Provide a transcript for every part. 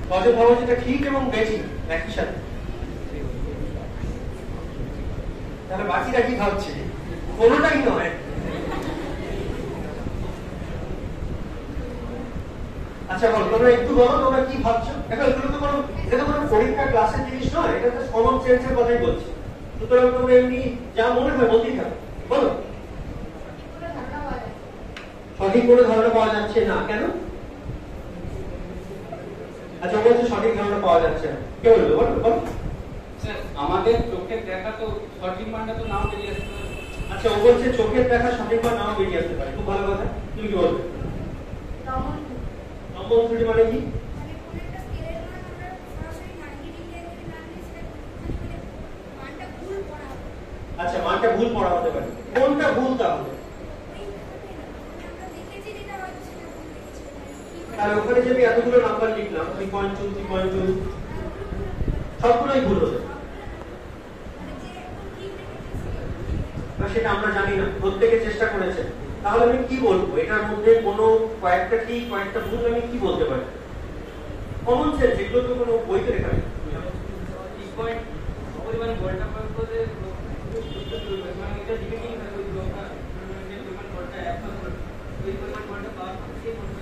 সহজে ভাবো যেটা ঠিক এবং বেঠিক একই সাথে। তাহলে বাকিরা কি ভাবছে? কোনোটাই নয়। আচ্ছা বলো, তোমরা একটু বলো তোমরা কি ভাবছো। দেখো এগুলো তো কোনো, এটা তো কোনো পরীক্ষা ক্লাসের জিনিস নয়, এটা তো কমন সেন্সের কথাই বলছি। সুতরাং তোমরা এমনি যা মনে হয় বলতেই থাকো, বলো। সঠিক কোনো ধারণা পাওয়া যাচ্ছে না, কেন? আচ্ছা বলছে সঠিক ধারণা পাওয়া যাচ্ছে না, কে বলবে? বলো বলো। আমাদের চোখের দেখা তো সঠিক মানটা তো নাও বেরিয়ে আসতে পারে। আচ্ছা ও বলছে চোখের দেখা সঠিক মান নাও বেরিয়ে আসতে পারে, খুব ভালো কথা। তুমি কি বলবে? নম্বর ত্রুটি মানে কি? আচ্ছা মানটা ভুল পড়া হতে পারে, কোনটা ভুল তাহলে? আর ওখানে যে আমি এতগুলো নাম্বার লিখলাম 3.2 3.2 সবগুলোই ভুল হতে পারে, সেটা আমরা জানি না, প্রত্যেকে চেষ্টা করেছে। তাহলে আমি কি বলবো এটার মধ্যে কোনো কয়েকটা ঠিক কয়েকটা ভুল, আমি কি বলতে পারি? কমন সেন্স, এগুলো তো কোনো বইতে লেখা নেই। পরিমাণ বলটা করতে মানে এটা দিকে কি না ওই লোকটা যে পরিমাণ বলটা এখন ওই পরিমাণ বলটা পাওয়ার পরে বলটা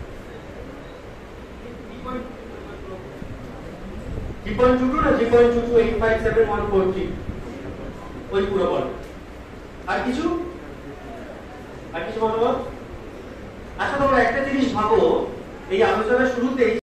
3.22 না 3.2285714 ওই পুরো বল। আর কিছু মতামত? আচ্ছা তোমরা একটা জিনিস ভাবো, এই আলোচনার শুরুতেই